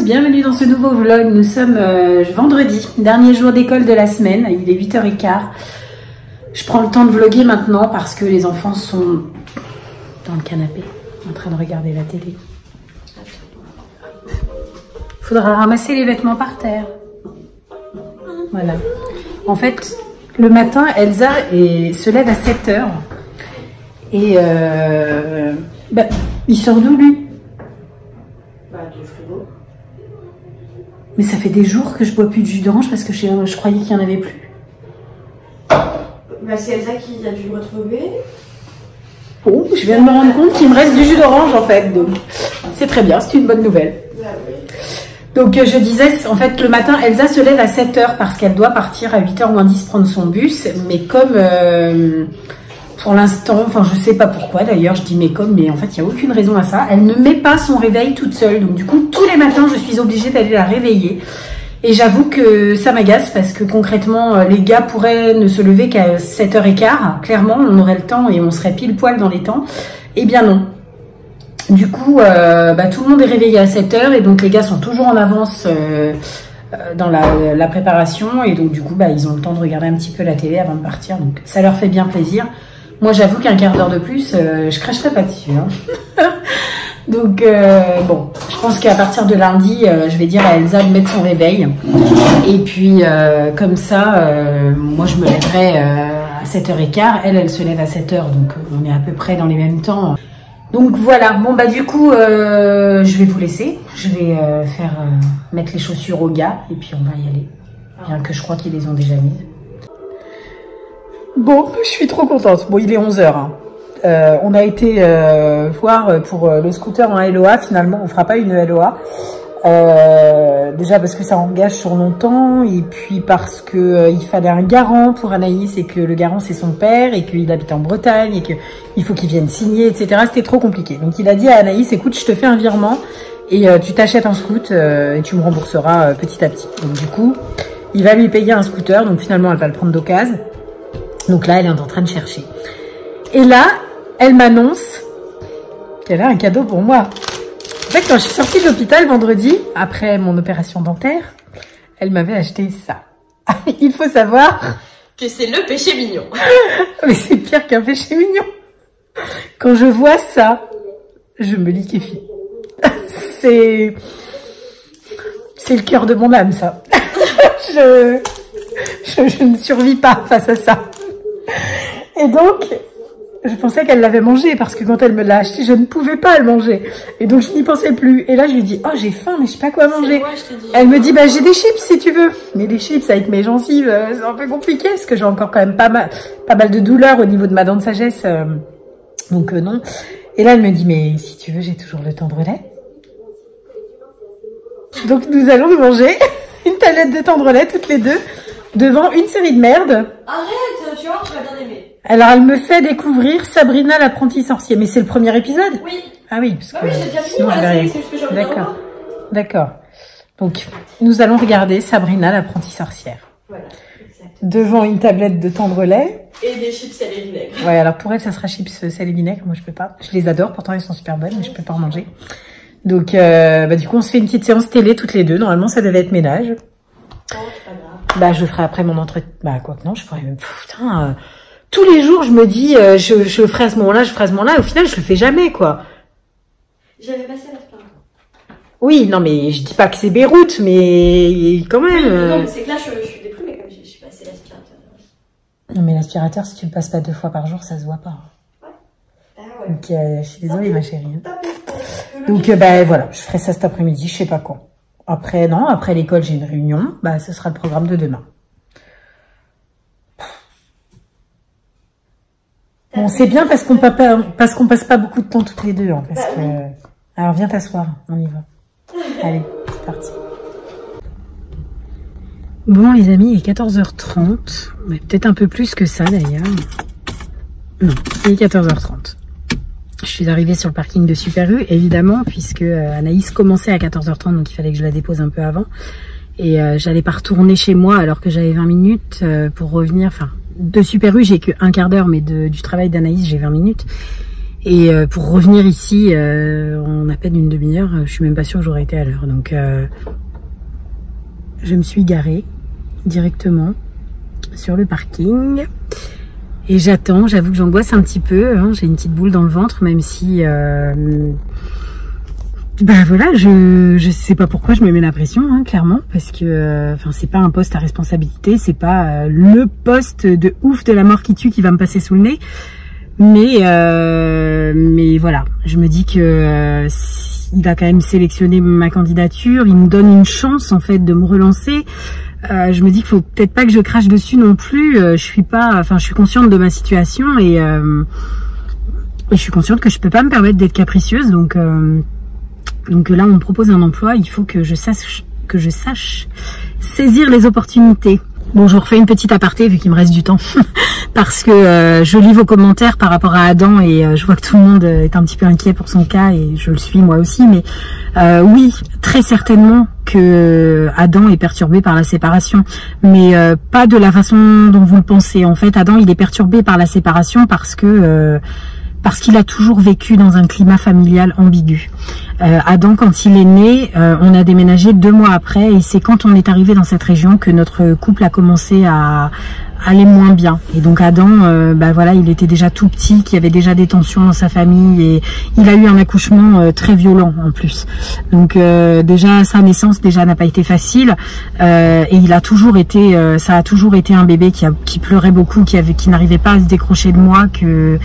bienvenue dans ce nouveau vlog. Nous sommes vendredi, dernier jour d'école de la semaine, il est 8h15. Je prends le temps de vlogger maintenant parce que les enfants sont dans le canapé, en train de regarder la télé. Il faudra ramasser les vêtements par terre. Voilà. En fait, le matin, Elsa se lève à 7h. Et il sort d'où lui? Du frigo. Mais ça fait des jours que je bois plus de jus d'orange parce que je croyais qu'il n'y en avait plus. C'est Elsa qui a dû le retrouver. Oh, je viens de me rendre compte qu'il me reste du jus d'orange en fait. Donc c'est très bien, c'est une bonne nouvelle. Donc je disais, en fait le matin, Elsa se lève à 7h parce qu'elle doit partir à 8h moins 10 prendre son bus. Mais comme pour l'instant, enfin je sais pas pourquoi d'ailleurs, je dis mais en fait il n'y a aucune raison à ça. Elle ne met pas son réveil toute seule. Donc du coup tous les matins je suis obligée d'aller la réveiller. Et j'avoue que ça m'agace parce que concrètement les gars pourraient ne se lever qu'à 7h15. Clairement on aurait le temps et on serait pile poil dans les temps. Eh bien non. Du coup tout le monde est réveillé à 7h et donc les gars sont toujours en avance dans la préparation. Et donc du coup ils ont le temps de regarder un petit peu la télé avant de partir. Donc ça leur fait bien plaisir. Moi, j'avoue qu'un quart d'heure de plus, je cracherai pas dessus. Hein. Donc, bon, je pense qu'à partir de lundi, je vais dire à Elsa de mettre son réveil. Et puis, comme ça, moi, je me lèverai à 7h15. Elle se lève à 7h, donc on est à peu près dans les mêmes temps. Donc, voilà. Bon, du coup, je vais vous laisser. Je vais mettre les chaussures aux gars et puis on va y aller. Bien que je crois qu'ils les ont déjà mises. Bon, je suis trop contente. Bon, il est 11h. Hein. On a été voir pour le scooter en LOA. Finalement, on fera pas une LOA. Déjà parce que ça engage sur longtemps. Et puis parce que il fallait un garant pour Anaïs. Et que le garant, c'est son père. Et qu'il habite en Bretagne. Et qu'il faut qu'il vienne signer, etc. C'était trop compliqué. Donc, il a dit à Anaïs, écoute, je te fais un virement. Et tu t'achètes un scoot. Et tu me rembourseras petit à petit. Donc, du coup, il va lui payer un scooter. Donc, finalement, elle va le prendre d'occasion. Donc là, elle est en train de chercher. Et là, elle m'annonce qu'elle a un cadeau pour moi. En fait, quand je suis sortie de l'hôpital vendredi, après mon opération dentaire, elle m'avait acheté ça. Il faut savoir que c'est le péché mignon. Mais c'est pire qu'un péché mignon. Quand je vois ça, je me liquéfie. C'est le cœur de mon âme, ça. Je ne survis pas face à ça. Et donc, je pensais qu'elle l'avait mangé parce que quand elle me l'a acheté, je ne pouvais pas le manger. Et donc, je n'y pensais plus. Et là, je lui dis, oh, j'ai faim, mais je sais pas quoi manger. Moi, elle me dit, j'ai des chips si tu veux. Mais les chips avec mes gencives, c'est un peu compliqué parce que j'ai encore quand même pas mal de douleurs au niveau de ma dent de sagesse. Donc, non. Et là, elle me dit, mais si tu veux, j'ai toujours le tendrelet. Donc, nous allons nous manger une tablette de tendrelet toutes les deux devant une série de merde. Arrête, tu vois, tu vas bien aimer. Alors, elle me fait découvrir Sabrina l'apprentie sorcier. Mais c'est le premier épisode? Oui. Ah oui, parce que oui, j'ai déjà fini la série, c'est ce que j'ai envie de D'accord. D'accord. Donc, nous allons regarder Sabrina l'apprentie sorcière. Voilà, exact. Devant une tablette de tendrelet. Et des chips sel et vinaigre. Ouais, alors pour elle, ça sera chips sel et vinaigre. Moi, je peux pas. Je les adore, pourtant, elles sont super bonnes, mais je peux pas en manger. Donc, du coup, on se fait une petite séance télé toutes les deux. Normalement, ça devait être ménage. Oh, c'est pas grave. Je ferai après mon entretien. Quoi que non, je ferai même. Putain, tous les jours, je me dis, je le ferai à ce moment-là, je ferai à ce moment-là. Au final, je le fais jamais, quoi. J'avais passé l'aspirateur. Oui, non, mais je dis pas que c'est Beyrouth, mais quand même. Oui, non, mais c'est que là, je suis déprimée comme j'ai passé l'aspirateur. Non, mais l'aspirateur, si tu le passes pas 2 fois par jour, ça se voit pas. Ouais. Ah ouais. Donc, je suis désolée, ma chérie. Donc, voilà, je ferai ça cet après-midi, je sais pas quand. Après, non, après l'école, j'ai une réunion. Ce sera le programme de demain. Bon, c'est bien parce qu'on passe pas beaucoup de temps toutes les deux. Hein, parce que... Alors, viens t'asseoir, on y va. Allez, c'est parti. Bon, les amis, il est 14h30. Peut-être un peu plus que ça, d'ailleurs. Non, il est 14h30. Je suis arrivée sur le parking de Super U, évidemment, puisque Anaïs commençait à 14h30, donc il fallait que je la dépose un peu avant. Et j'allais pas retourner chez moi alors que j'avais 20 minutes pour revenir. Enfin, de Super U, j'ai que un quart d'heure, mais du travail d'Anaïs, j'ai 20 minutes. Et pour revenir ici, en à peine une demi-heure, je suis même pas sûre que j'aurais été à l'heure. Donc je me suis garée directement sur le parking. Et j'attends, j'avoue que j'angoisse un petit peu, hein. J'ai une petite boule dans le ventre, même si... ben voilà, je sais pas pourquoi je me mets la pression, hein, clairement, parce que enfin c'est pas un poste à responsabilité, c'est pas le poste de ouf de la mort qui tue qui va me passer sous le nez, mais voilà, je me dis que il a quand même sélectionné ma candidature, il me donne une chance en fait de me relancer. Je me dis qu'il faut peut-être pas que je crache dessus non plus. Je suis consciente de ma situation et je suis consciente que je peux pas me permettre d'être capricieuse, donc là, on me propose un emploi, il faut que je sache saisir les opportunités. Bon, je vous refais une petite aparté vu qu'il me reste du temps, parce que je lis vos commentaires par rapport à Adam et je vois que tout le monde est un petit peu inquiet pour son cas et je le suis moi aussi, mais oui, très certainement que Adam est perturbé par la séparation, mais pas de la façon dont vous le pensez. En fait, Adam, il est perturbé par la séparation parce qu'il a toujours vécu dans un climat familial ambigu. Adam, quand il est né, on a déménagé 2 mois après et c'est quand on est arrivé dans cette région que notre couple a commencé à aller moins bien. Et donc Adam, voilà, il était déjà tout petit, qu'il y avait déjà des tensions dans sa famille et il a eu un accouchement très violent en plus. Donc déjà sa naissance déjà n'a pas été facile et il a toujours été, ça a toujours été un bébé qui pleurait beaucoup, qui n'arrivait pas à se décrocher de moi, que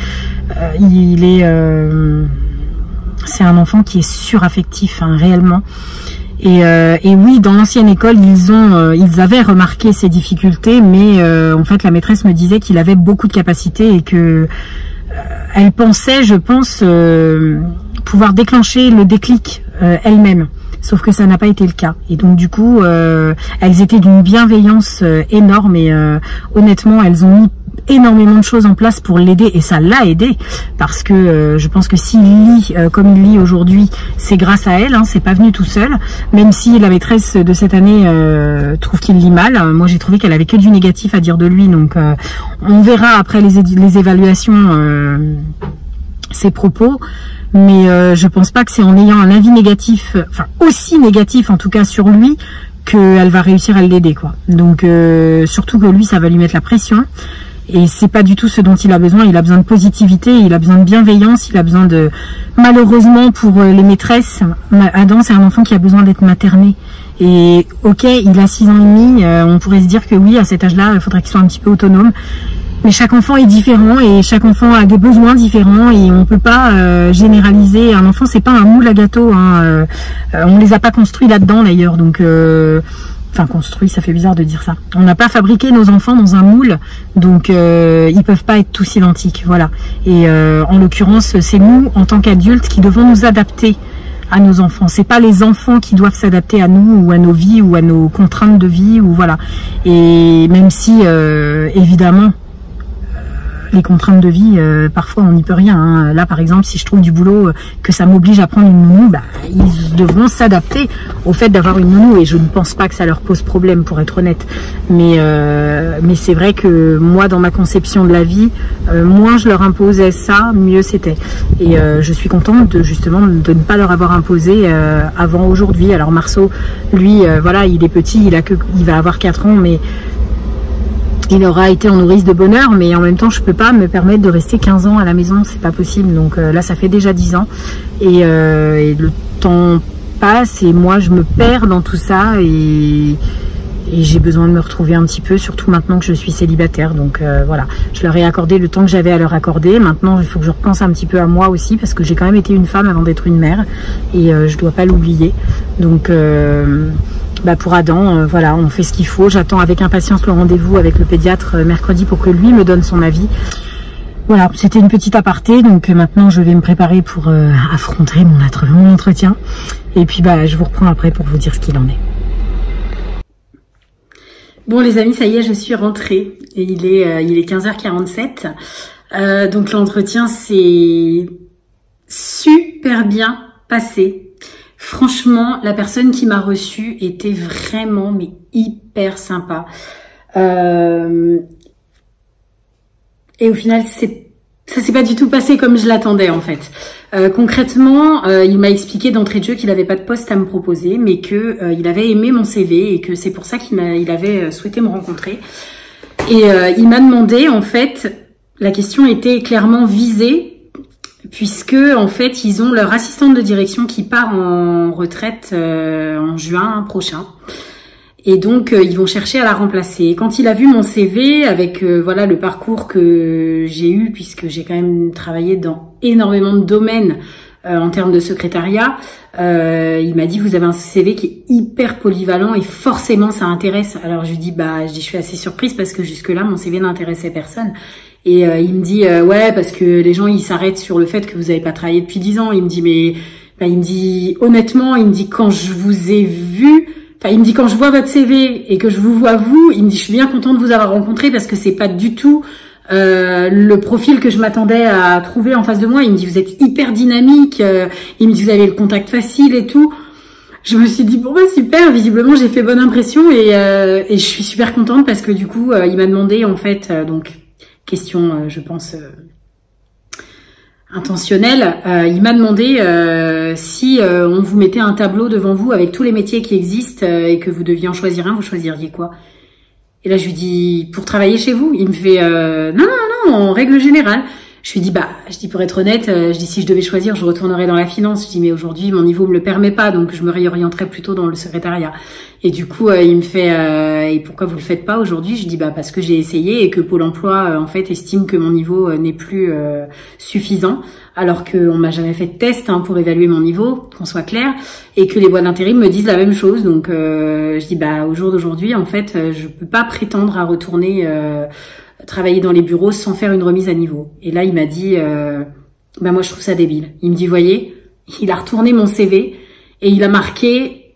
c'est un enfant qui est suraffectif, hein, réellement. Et oui, dans l'ancienne école, ils avaient remarqué ces difficultés, mais en fait, la maîtresse me disait qu'il avait beaucoup de capacités et que elle pensait, je pense, pouvoir déclencher le déclic elle-même. Sauf que ça n'a pas été le cas. Et donc du coup, elles étaient d'une bienveillance énorme et honnêtement, elles ont mis énormément de choses en place pour l'aider et ça l'a aidé parce que je pense que s'il lit comme il lit aujourd'hui, c'est grâce à elle, hein, c'est pas venu tout seul, même si la maîtresse de cette année trouve qu'il lit mal. Moi j'ai trouvé qu'elle avait que du négatif à dire de lui, donc on verra après les évaluations ses propos, mais je pense pas que c'est en ayant un avis négatif, enfin aussi négatif en tout cas sur lui, qu'elle va réussir à l'aider, quoi. Donc surtout que lui ça va lui mettre la pression. Et c'est pas du tout ce dont il a besoin. Il a besoin de positivité, il a besoin de bienveillance, il a besoin de... Malheureusement pour les maîtresses, Adam c'est un enfant qui a besoin d'être materné. Et ok, il a 6 ans et demi, on pourrait se dire que oui, à cet âge-là, il faudrait qu'il soit un petit peu autonome. Mais chaque enfant est différent et chaque enfant a des besoins différents et on peut pas généraliser. Un enfant c'est pas un moule à gâteau, hein. On les a pas construits là-dedans d'ailleurs, donc... Enfin, construit, ça fait bizarre de dire ça. On n'a pas fabriqué nos enfants dans un moule, donc ils peuvent pas être tous identiques, voilà. Et en l'occurrence, c'est nous, en tant qu'adultes, qui devons nous adapter à nos enfants. C'est pas les enfants qui doivent s'adapter à nous ou à nos vies ou à nos contraintes de vie, ou voilà. Et même si, évidemment, les contraintes de vie, parfois on n'y peut rien, hein. Là par exemple, si je trouve du boulot que ça m'oblige à prendre une nounou, ils devront s'adapter au fait d'avoir une nounou et je ne pense pas que ça leur pose problème, pour être honnête. Mais c'est vrai que moi, dans ma conception de la vie, moins je leur imposais ça, mieux c'était. Et je suis contente justement de ne pas leur avoir imposé avant aujourd'hui. Alors Marceau, lui, voilà, il est petit, il va avoir 4 ans, mais il aura été en nourrice de bonheur, mais en même temps, je peux pas me permettre de rester 15 ans à la maison, c'est pas possible. Donc là, ça fait déjà 10 ans et le temps passe et moi, je me perds dans tout ça et j'ai besoin de me retrouver un petit peu, surtout maintenant que je suis célibataire. Donc voilà, je leur ai accordé le temps que j'avais à leur accorder. Maintenant, il faut que je repense un petit peu à moi aussi parce que j'ai quand même été une femme avant d'être une mère et je dois pas l'oublier. Donc pour Adam, voilà, on fait ce qu'il faut. J'attends avec impatience le rendez-vous avec le pédiatre mercredi pour que lui me donne son avis. Voilà, c'était une petite aparté. Donc maintenant, je vais me préparer pour affronter mon entretien. Et puis, je vous reprends après pour vous dire ce qu'il en est. Bon, les amis, ça y est, je suis rentrée. Et il est 15h47. Donc l'entretien s'est super bien passé. Franchement, la personne qui m'a reçue était vraiment hyper sympa. Et au final, ça s'est pas du tout passé comme je l'attendais en fait. Concrètement, il m'a expliqué d'entrée de jeu qu'il avait pas de poste à me proposer, mais que il avait aimé mon CV et que c'est pour ça qu'il avait souhaité me rencontrer. Et il m'a demandé en fait, la question était clairement visée puisque en fait ils ont leur assistante de direction qui part en retraite en juin prochain. Et donc, ils vont chercher à la remplacer. Et quand il a vu mon CV avec voilà le parcours que j'ai eu, puisque j'ai quand même travaillé dans énormément de domaines en termes de secrétariat, il m'a dit vous avez un CV qui est hyper polyvalent et forcément ça intéresse. Alors je lui dis je suis assez surprise parce que jusque là mon CV n'intéressait personne. Et il me dit ouais parce que les gens ils s'arrêtent sur le fait que vous avez pas travaillé depuis 10 ans. Il me dit mais il me dit honnêtement, il me dit quand je vous ai vu. Enfin, il me dit quand je vois votre CV et que je vous vois vous, il me dit je suis bien content de vous avoir rencontré parce que c'est pas du tout le profil que je m'attendais à trouver en face de moi. Il me dit vous êtes hyper dynamique, il me dit vous avez le contact facile et tout. Je me suis dit bon super, visiblement j'ai fait bonne impression et je suis super contente parce que du coup il m'a demandé en fait donc question je pense intentionnel, il m'a demandé si on vous mettait un tableau devant vous avec tous les métiers qui existent et que vous deviez en choisir un, vous choisiriez quoi? Et là je lui dis pour travailler chez vous. Il me fait non en règle générale. Je lui dis je dis pour être honnête, je dis si je devais choisir, je retournerais dans la finance. Je dis mais aujourd'hui mon niveau me le permet pas, donc je me réorienterais plutôt dans le secrétariat. Et du coup il me fait et pourquoi vous le faites pas aujourd'hui? Je dis parce que j'ai essayé et que Pôle Emploi en fait estime que mon niveau n'est plus suffisant, alors qu'on m'a jamais fait de test pour évaluer mon niveau, qu'on soit clair, et que les boîtes d'intérim me disent la même chose. Donc je dis au jour d'aujourd'hui en fait je peux pas prétendre à retourner travailler dans les bureaux sans faire une remise à niveau. Et là, il m'a dit, moi, je trouve ça débile. Il me dit, voyez, il a retourné mon CV et il a marqué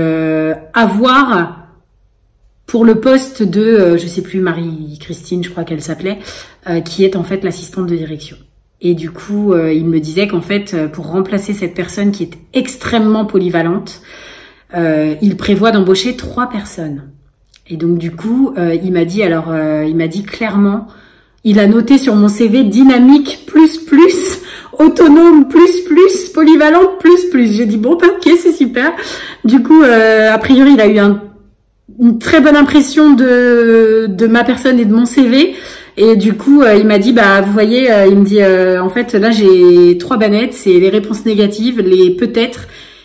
avoir pour le poste de, je sais plus, Marie-Christine, je crois qu'elle s'appelait, qui est en fait l'assistante de direction. Et du coup, il me disait qu'en fait, pour remplacer cette personne qui est extrêmement polyvalente, il prévoit d'embaucher 3 personnes. Et donc du coup, il m'a dit clairement, il a noté sur mon CV dynamique plus, autonome plus, polyvalente plus. J'ai dit bon, ok, c'est super. Du coup, a priori, il a eu une très bonne impression de ma personne et de mon CV. Et du coup, il m'a dit vous voyez, il me dit en fait là j'ai 3 bannettes, c'est les réponses négatives, les peut-être.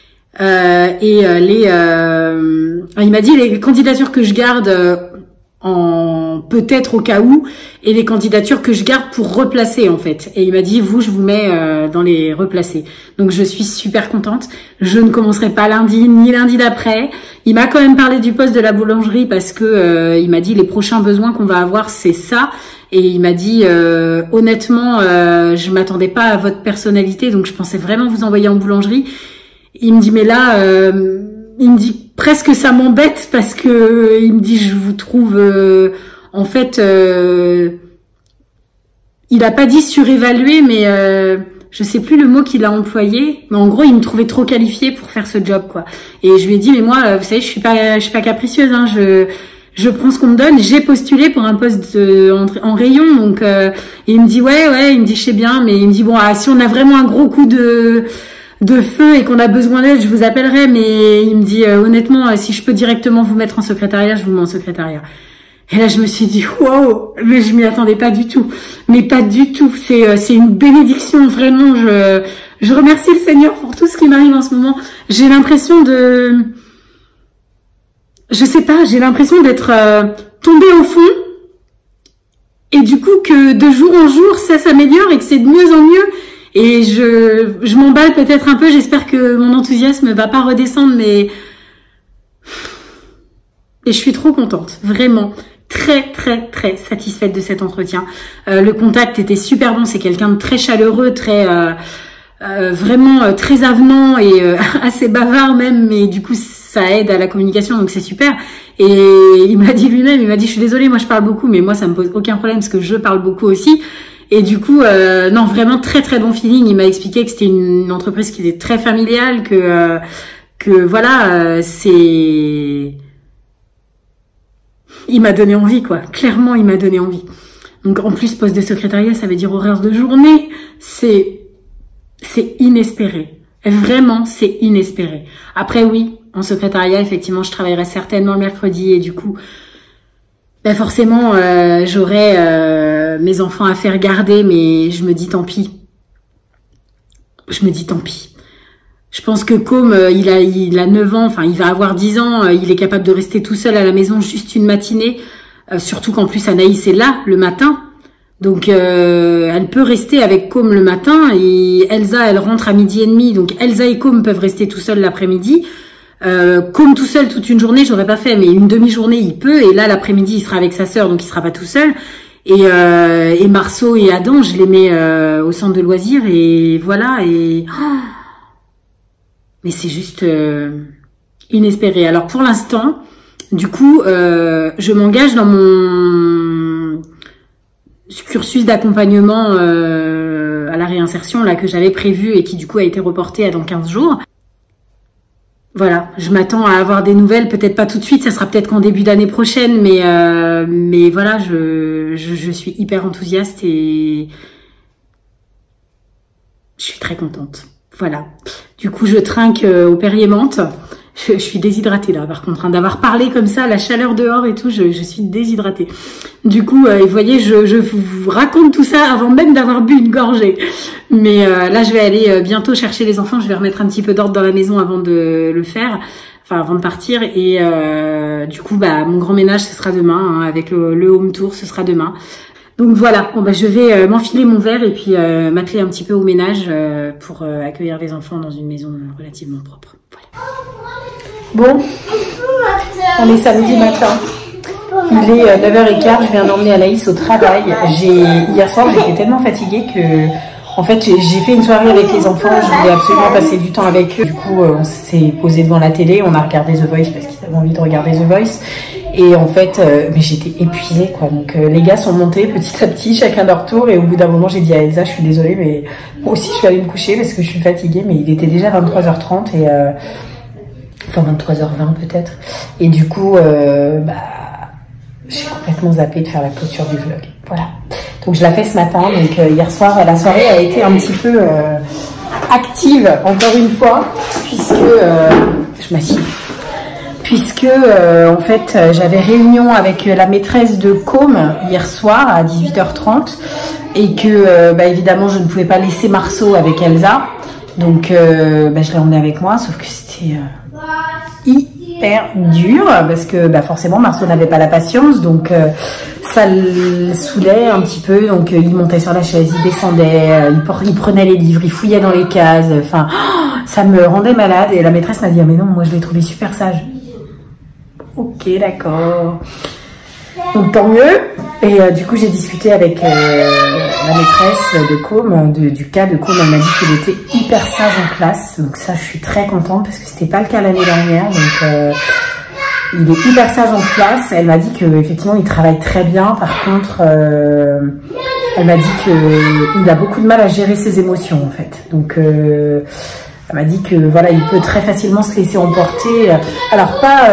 Il m'a dit les candidatures que je garde en peut-être au cas où et les candidatures que je garde pour replacer en fait. Et il m'a dit je vous mets dans les replacés. Donc je suis super contente. Je ne commencerai pas lundi ni lundi d'après. Il m'a quand même parlé du poste de la boulangerie parce que il m'a dit les prochains besoins qu'on va avoir c'est ça. Et il m'a dit honnêtement je m'attendais pas à votre personnalité donc je pensais vraiment vous envoyer en boulangerie. Il me dit mais là, il me dit presque ça m'embête parce que il me dit je vous trouve en fait, il a pas dit surévalué mais je sais plus le mot qu'il a employé, mais en gros il me trouvait trop qualifié pour faire ce job quoi. Et je lui ai dit mais moi vous savez je suis pas capricieuse je prends ce qu'on me donne, j'ai postulé pour un poste en rayon donc il me dit ouais il me dit je sais bien mais il me dit si on a vraiment un gros coup de feu et qu'on a besoin d'aide, je vous appellerai, mais il me dit honnêtement, si je peux directement vous mettre en secrétariat, je vous mets en secrétariat. Et là, je me suis dit waouh, mais je m'y attendais pas du tout, mais pas du tout. C'est une bénédiction vraiment. Je remercie le Seigneur pour tout ce qui m'arrive en ce moment. J'ai l'impression j'ai l'impression d'être tombée au fond. Et du coup que de jour en jour, ça s'améliore et que c'est de mieux en mieux. Et je m'emballe peut-être un peu, j'espère que mon enthousiasme va pas redescendre, mais et je suis trop contente, vraiment très satisfaite de cet entretien. Le contact était super bon, c'est quelqu'un de très chaleureux, très vraiment très avenant et assez bavard même, mais du coup ça aide à la communication, donc c'est super. Et il m'a dit lui-même, il m'a dit je suis désolée, moi je parle beaucoup, mais moi ça me pose aucun problème parce que je parle beaucoup aussi. Et du coup, non, vraiment très bon feeling. Il m'a expliqué que c'était une entreprise qui était très familiale, que voilà, il m'a donné envie, quoi. Clairement, il m'a donné envie. Donc en plus, poste de secrétariat, ça veut dire horaire de journée. C'est inespéré. Vraiment, c'est inespéré. Après, oui, en secrétariat, effectivement, je travaillerai certainement le mercredi et du coup, ben forcément, j'aurai mes enfants à faire garder, mais je me dis tant pis. Je me dis tant pis. Je pense que comme il a 9 ans, enfin il va avoir 10 ans, il est capable de rester tout seul à la maison juste une matinée. Surtout qu'en plus Anaïs est là le matin. Donc elle peut rester avec Com le matin et Elsa elle rentre à 12h30. Donc Elsa et Com peuvent rester tout seuls l'après-midi. Com tout seul toute une journée j'aurais pas fait, mais une demi-journée il peut. Et là l'après-midi il sera avec sa sœur donc il sera pas tout seul. Et Marceau et Adam je les mets au centre de loisirs et voilà et mais c'est juste inespéré. Alors pour l'instant, du coup, je m'engage dans mon cursus d'accompagnement à la réinsertion là que j'avais prévu et qui du coup a été reporté à dans 15 jours. Voilà, je m'attends à avoir des nouvelles, peut-être pas tout de suite, ça sera peut-être qu'en début d'année prochaine, mais voilà, je suis hyper enthousiaste et je suis très contente. Voilà. Du coup, je trinque au Perrier-Menthe. Je suis déshydratée là, par contre, hein, d'avoir parlé comme ça, la chaleur dehors et tout, je suis déshydratée. Du coup, vous voyez, je vous raconte tout ça avant même d'avoir bu une gorgée. Mais là, je vais aller bientôt chercher les enfants. Je vais remettre un petit peu d'ordre dans la maison avant de le faire, enfin avant de partir. Et du coup, bah mon grand ménage, ce sera demain, hein, avec le home tour, ce sera demain. Donc voilà, bon bah je vais m'enfiler mon verre et puis m'atteler un petit peu au ménage pour accueillir les enfants dans une maison relativement propre. Voilà. Bon, on est samedi matin. Il est 9h15, je viens d'emmener Anaïs au travail. Hier soir, j'étais tellement fatiguée que en fait j'ai fait une soirée avec les enfants, je voulais absolument passer du temps avec eux. Du coup, on s'est posé devant la télé, on a regardé The Voice parce qu'ils avaient envie de regarder The Voice. Et en fait, mais j'étais épuisée quoi. Donc les gars sont montés petit à petit, chacun leur tour. Et au bout d'un moment, j'ai dit à Elsa, je suis désolée, mais moi aussi je vais aller me coucher parce que je suis fatiguée. Mais il était déjà 23h30 et enfin 23h20 peut-être. Et du coup, j'ai complètement zappé de faire la clôture du vlog. Voilà. Donc je l'ai fait ce matin. Donc hier soir, la soirée a été un petit peu active encore une fois, puisque je m'assieds. Puisque en fait j'avais réunion avec la maîtresse de Com hier soir à 18h30 et que évidemment je ne pouvais pas laisser Marceau avec Elsa, donc je l'ai emmené avec moi, sauf que c'était hyper dur parce que forcément Marceau n'avait pas la patience, donc ça le saoulait un petit peu, donc il montait sur la chaise, il descendait, il prenait les livres, il fouillait dans les cases, enfin ça me rendait malade. Et la maîtresse m'a dit mais non, moi je l'ai trouvé super sage. Ok, d'accord. Donc tant mieux. Et du coup j'ai discuté avec la maîtresse de Com, du cas de Com. Elle m'a dit qu'il était hyper sage en classe. Donc ça, je suis très contente parce que c'était pas le cas l'année dernière. Donc il est hyper sage en classe. Elle m'a dit que effectivement il travaille très bien. Par contre, elle m'a dit qu'il a beaucoup de mal à gérer ses émotions en fait. Donc elle m'a dit que voilà, il peut très facilement se laisser emporter. Alors pas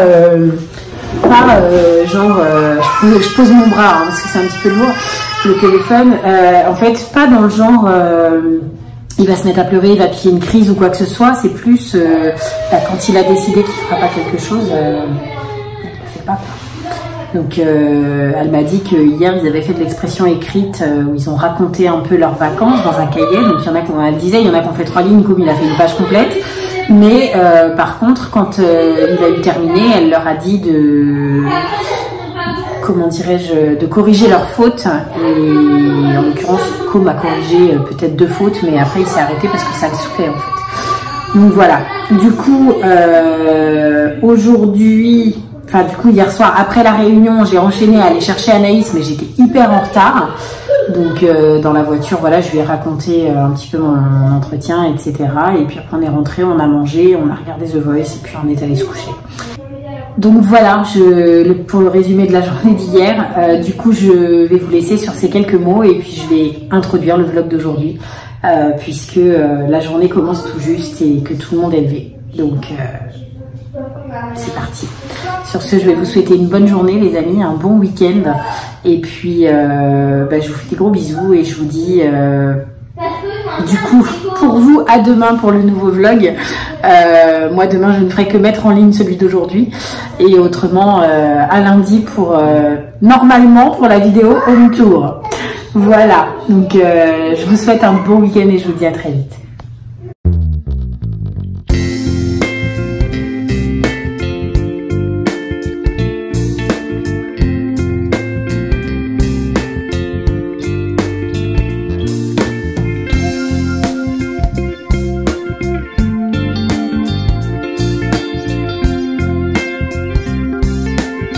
genre je pose mon bras hein, parce que c'est un petit peu lourd le téléphone. En fait, pas dans le genre il va se mettre à pleurer, il va piller une crise ou quoi que ce soit. C'est plus quand il a décidé qu'il fera pas quelque chose, il le fait pas quoi. Donc elle m'a dit que hier ils avaient fait de l'expression écrite où ils ont raconté un peu leurs vacances dans un cahier. Donc il y en a elle disait, il y en a qui ont fait 3 lignes, comme il a fait une page complète. Mais par contre, quand il a eu terminé, elle leur a dit de, comment dirais-je, de corriger leurs fautes. Et en l'occurrence, Com a corrigé peut-être 2 fautes, mais après il s'est arrêté parce que ça le saoulait en fait. Donc voilà. Du coup, aujourd'hui, enfin du coup hier soir, après la réunion, j'ai enchaîné à aller chercher Anaïs, mais j'étais hyper en retard. Donc dans la voiture, voilà, je lui ai raconté un petit peu mon entretien, etc. Et puis après on est rentré, on a mangé, on a regardé The Voice et puis on est allé se coucher. Donc voilà, pour le résumé de la journée d'hier, du coup je vais vous laisser sur ces quelques mots et puis je vais introduire le vlog d'aujourd'hui puisque la journée commence tout juste et que tout le monde est levé. Donc c'est parti. Sur ce, je vais vous souhaiter une bonne journée les amis, un bon week-end Et puis, je vous fais des gros bisous et je vous dis, du coup, pour vous, à demain pour le nouveau vlog. Moi, demain, je ne ferai que mettre en ligne celui d'aujourd'hui. Et autrement, à lundi pour, normalement, pour la vidéo home tour. Voilà. Donc, je vous souhaite un bon week-end et je vous dis à très vite.